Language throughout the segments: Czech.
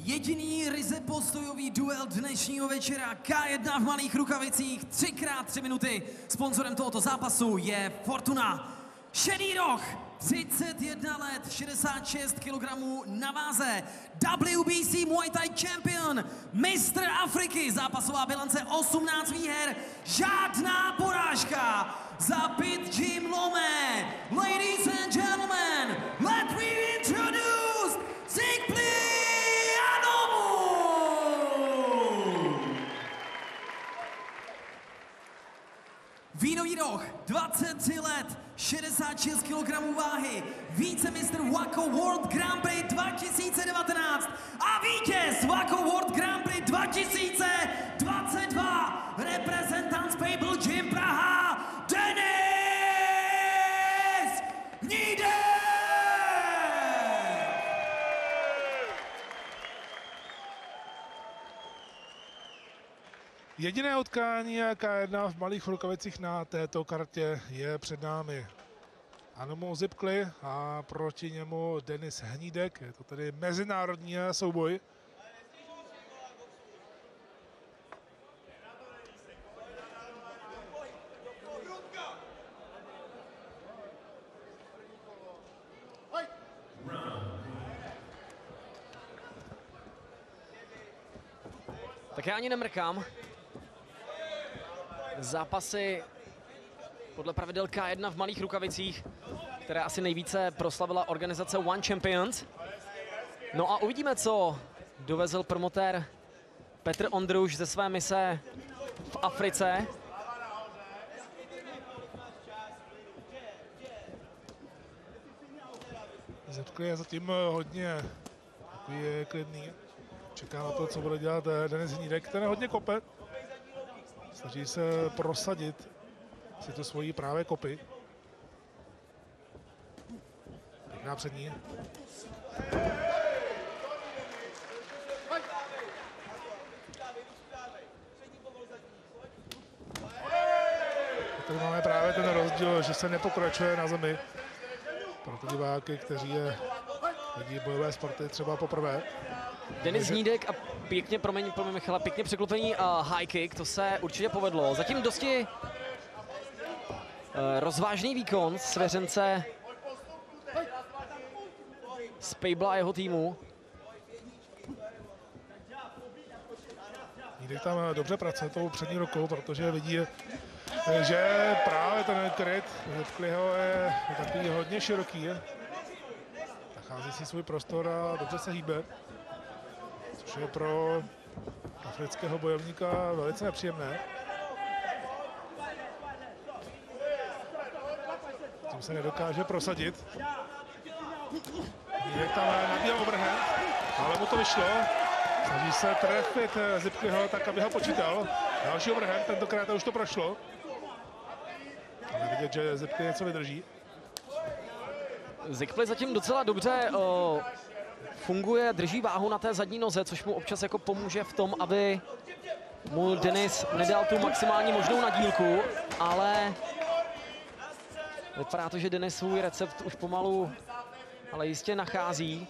Jediný ryze postojový duel dnešního večera. K1 v Malých Rukavicích, 3x3 minuty. Sponzorem tohoto zápasu je Fortuna. Šedý roh, 31 let, 66 kg na váze. WBC Muay Thai Champion, mistr Afriky. Zápasová bilance 18 výher, žádná porážka. Za Pit Gym Lomé. Ladies and gentlemen, let me introduce Zikpli Anomu! Vínový roh, 23 let, 66 kg váhy, vícemistr WAKO World Grand Prix 2019 a vítěz WAKO World Grand Prix 2022, reprezentant Pable Gym Praha, Denis Hnídek! Jediné utkání K1 v Malých Rukavicích na této kartě je před námi. Anomu Zikpli a proti němu Denis Hnídek. Je to tedy mezinárodní souboj. Tak já ani nemrkám. Zápasy podle pravidel K1 v Malých Rukavicích, které asi nejvíce proslavila organizace One Champions. No a uvidíme, co dovezl promotér Petr Ondruš ze své mise v Africe. Zikpli je zatím hodně takový klidný. Čeká na to, co bude dělat Denis Hnídek, ten hodně kope. Snaží se prosadit si to svojí právě kopy. Pěkná přední. Tady máme právě ten rozdíl, že se nepokračuje na zemi. Pro ty diváky, kteří vidí bojové sporty třeba poprvé. Denis Hnídek a pěkně, promiň Michala, pěkně překlopený high kick, to se určitě povedlo. Zatím dosti rozvážný výkon svěřence z Pable a jeho týmu. Hnídek tam dobře pracuje tou přední rukou, protože vidí, že právě ten kryt Zikpliho je takový hodně široký. Nachází si svůj prostor a dobře se hýbe. Což je pro afrického bojovníka velice nepříjemné. Tím se nedokáže prosadit. Hnídek tam nabíjel overhand, ale mu to vyšlo. Snaží se trefit Zikpliho tak, aby ho počítal. Další overhand, tentokrát už to prošlo. Ale vidět, že Zikpli něco vydrží. Zikpli zatím docela dobře funguje, drží váhu na té zadní noze, což mu občas jako pomůže v tom, aby mu Denis nedal tu maximální možnou nadílku, ale vypadá to, že Denis svůj recept už pomalu, ale jistě nachází.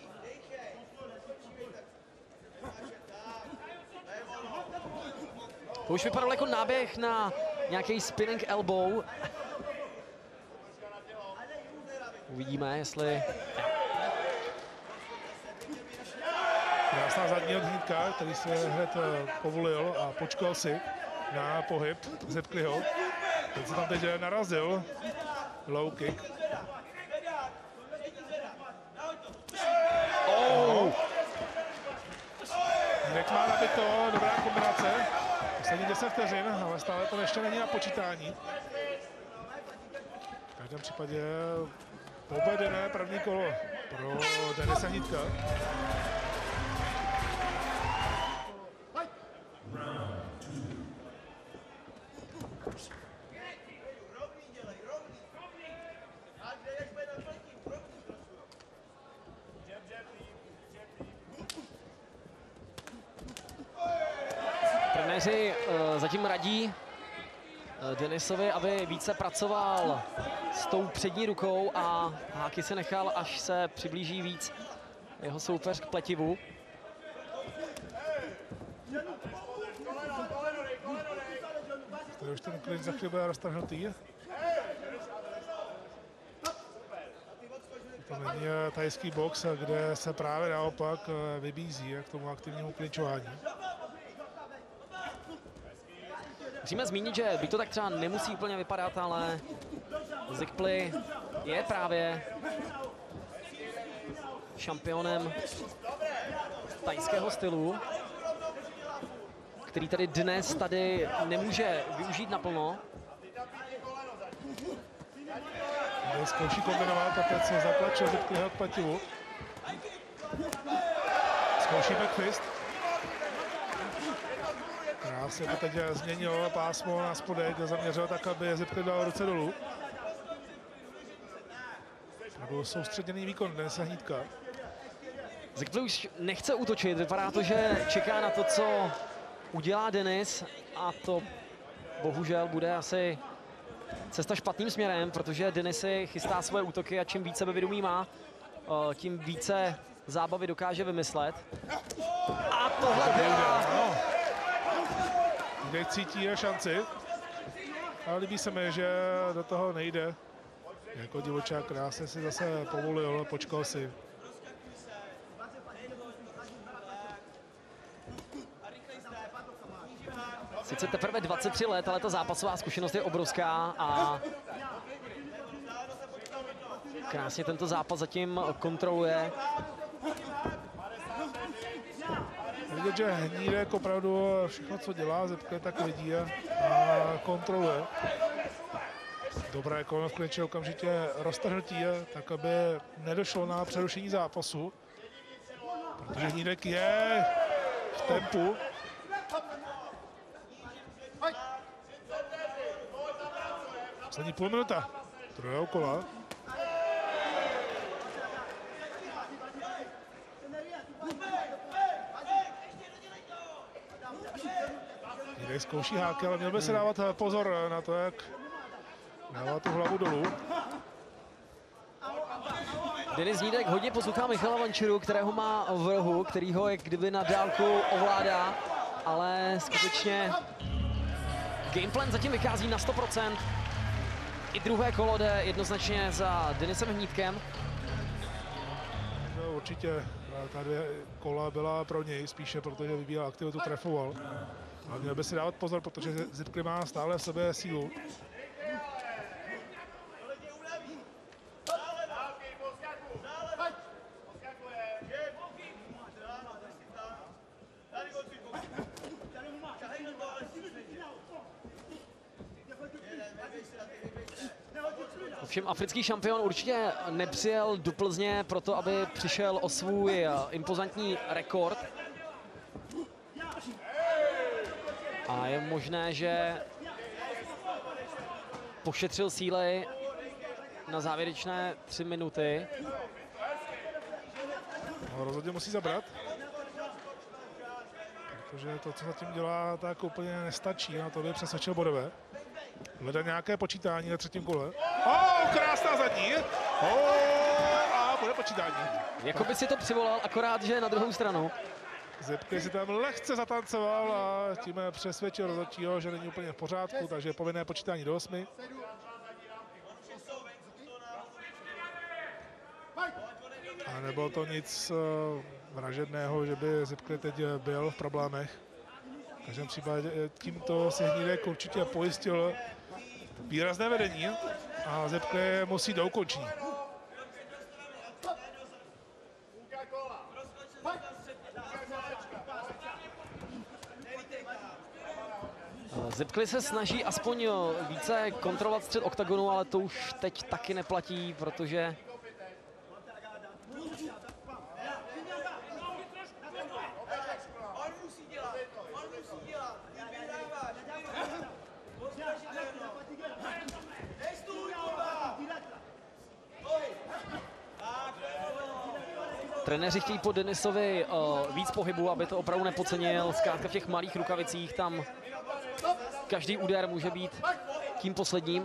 To už vypadalo jako náběh na nějaký spinning elbow. Uvidíme, jestli... Krásná zadní od Hnídka, který se hned povolil a počkal si na pohyb Zikpliho. Teď se tam teď narazil. Low kick. Oh! Hnídek má nabito, dobrá kombinace. Poslední 10 vteřin, ale stále to ještě není na počítání. V každém případě povedené první kolo pro Denise Hnídka. Trenéři zatím radí Denisovi, aby více pracoval s tou přední rukou a háky se nechal, až se přiblíží víc jeho soupeř k pletivu. Tady už ten klid za chvíli bude roztrhnutý. To není thajský box, kde se právě naopak vybízí k tomu aktivnímu klinčování. Musíme zmínit, že by to tak třeba nemusí úplně vypadat, ale Zikpli je právě šampionem thajského stylu, který tady dnes nemůže využít naplno. Tady zkouší kombinovat, opět se zatlačil Zikpliho k pativu. Zkouší backfist. Krásně to teď změnil pásmo na spodek, zaměřil tak, aby Zikpli dal ruce dolů. To byl soustředěný výkon Denise Hnídka. Zikpli už nechce útočit, vypadá to, že čeká na to, co udělá Denis, a to bohužel bude asi cesta špatným směrem, protože Denis si chystá svoje útoky a čím více sebevědomí má, tím více zábavy dokáže vymyslet. A tohle byla... Kde cítí šanci, ale líbí se mi, že do toho nejde. Jako divočák krásně si zase povolil, počkal si. Sice teprve 23 let, ale ta zápasová zkušenost je obrovská a krásně tento zápas zatím kontroluje. Vidět, že Hnídek opravdu všechno, co dělá, Zipkli, tak vidí a kontroluje. Dobré kolo v klinči, okamžitě roztrhnutí, tak aby nedošlo na přerušení zápasu. Protože Hnídek je v tempu. Poslední půl minuta druhého kola. Hnídek zkouší háky, ale měl by se dávat pozor na to, jak dává tu hlavu dolů. Denis Hnídek hodně poslouchá Michala Vančuru, kterého má v rohu, který ho jak kdyby na dálku ovládá, ale skutečně gameplan zatím vychází na 100%. I druhé kolo jde jednoznačně za Denisem Hnídkem. No, určitě ta dvě kola byla pro něj spíše, protože vyvíjel aktivitu, trefoval. Ale měl by si dávat pozor, protože Zipkli má stále v sobě sílu. Ovšem africký šampion určitě nepřijel do Plzně proto, aby přišel o svůj impozantní rekord. A je možné, že pošetřil síly na závěrečné 3 minuty. No, rozhodně musí zabrat. Protože to, co zatím dělá, tak úplně nestačí. Na to by přesvědčil bodové. Hledá nějaké počítání na třetím kole. Krásná zadní. A bude počítání. Jakoby si to přivolal, akorát, že na druhou stranu. Zipkli si tam lehce zatancoval a tím přesvědčil rozhodčího, že není úplně v pořádku, takže povinné počítání do 8. A nebylo to nic vražedného, že by Zipkli teď byl v problémech. V každém případě tímto si Hnídek určitě pojistil výrazné vedení a Zipkli musí do ukončení. Zipkli se snaží aspoň více kontrolovat střed oktagonu, ale to už teď taky neplatí, protože trenéři chtějí po Denisovi víc pohybu, aby to opravdu nepodcenil. Zkrátka v těch malých rukavicích tam každý úder může být tím posledním.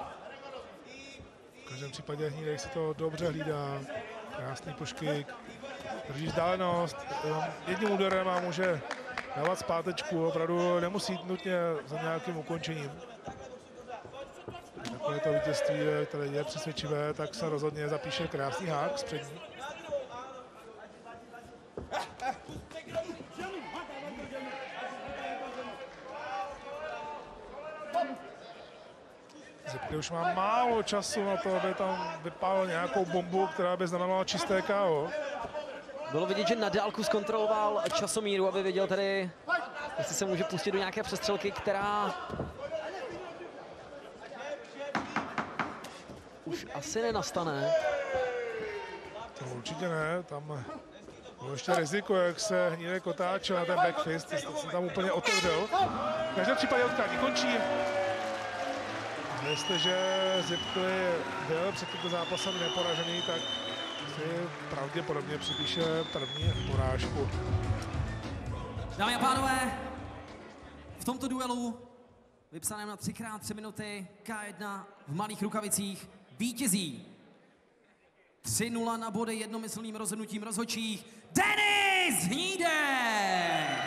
V každém případě Hnídek si to dobře hlídá. Krásný pushkick. Drží vzdálenost. Jedním úderem a může dávat zpátečku, opravdu nemusí jít nutně za nějakým ukončením. Takové to vítězství, které je přesvědčivé, tak se rozhodně zapíše krásný hák z přední. Zipky už má málo času na to, aby tam vypálil nějakou bombu, která by znamenala čisté KO. Bylo vidět, že na dálku zkontroloval časomíru, aby věděl tedy, jestli se může pustit do nějaké přestřelky, která už asi nenastane. To určitě ne, tam bylo ještě riziko, jak se Hnídek otáčel na ten backfist, se tam úplně otevřel. V každém případě utkání končí. Jestliže Zipkli byl před tímto zápasem neporažený, tak si pravděpodobně připíše první porážku. Dámy a pánové, v tomto duelu vypsaném na 3x3 minuty K1 v Malých Rukavicích vítězí 3-0 na body jednomyslným rozhodnutím rozhodčích Denis Hnídek!